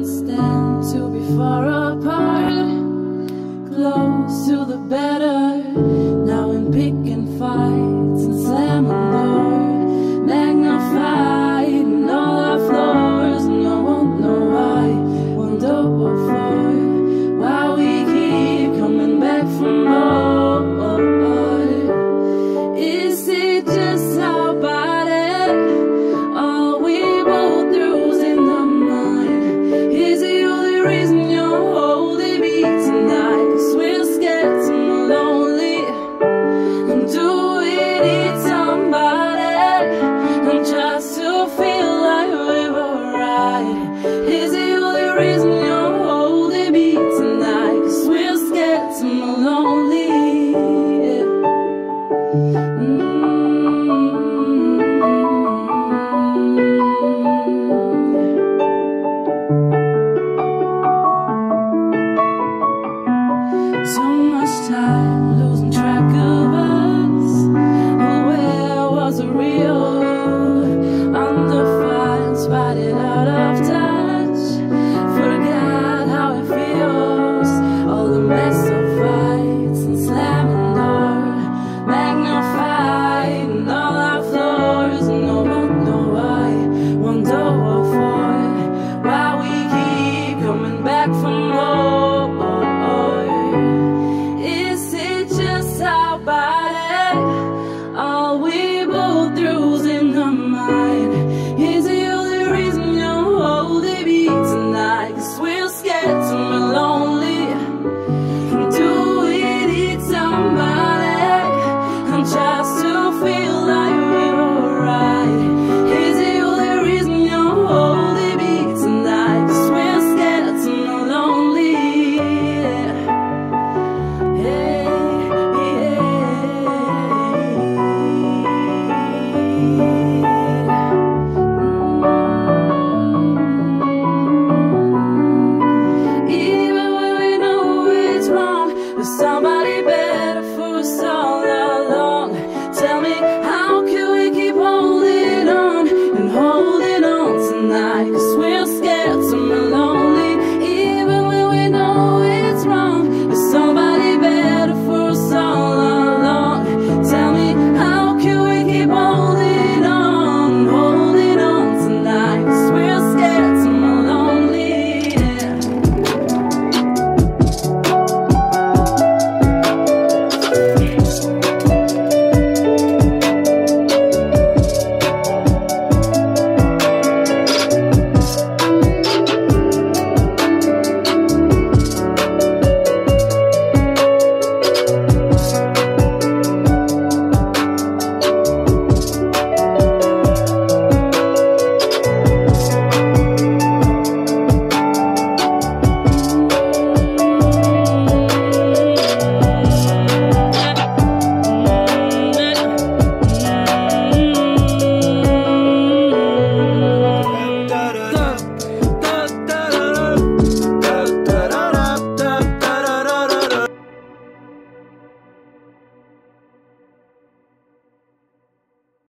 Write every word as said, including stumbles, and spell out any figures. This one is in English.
stand to be far apart, close to the better. Now in picking fights and slamming doors, magnified in all our flaws. No one know why, wonder what for, why we keep coming back for more. Is it just how bad it? All we both through's in the mind. Is the only reason